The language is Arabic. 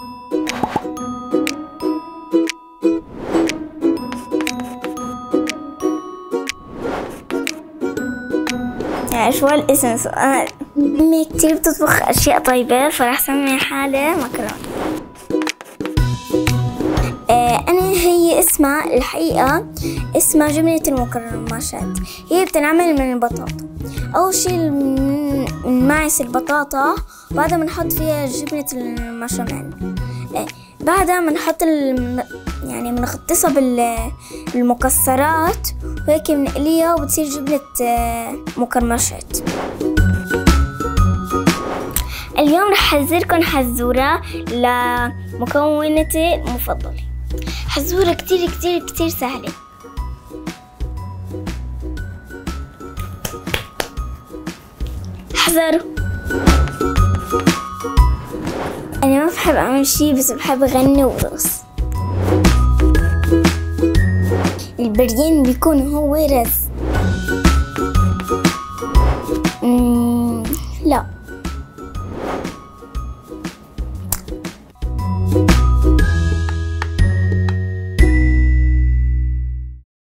شو الاسم سؤال؟ أمي كتير بتطبخ أشياء طيبة فراح سمي حالي مكرونة. أنا هي اسمها الحقيقة اسمها جبنة المكرمشات. هي بتنعمل من البطاطا. أول شي بنمعس البطاطا وبعدها بنحط فيها جبنة المشاميل. بعدها بنحط يعني بنغطسها بالمكسرات وهيك بنقليها وبتصير جبنة مكرمشات. اليوم رح أحذركن حزورة لمكونتي المفضلة. حزورة كتير كتير كتير سهلة. احذروا. أنا ما بحب أعمل شي بس بحب أغني ورقص. البريان بيكون هو رز.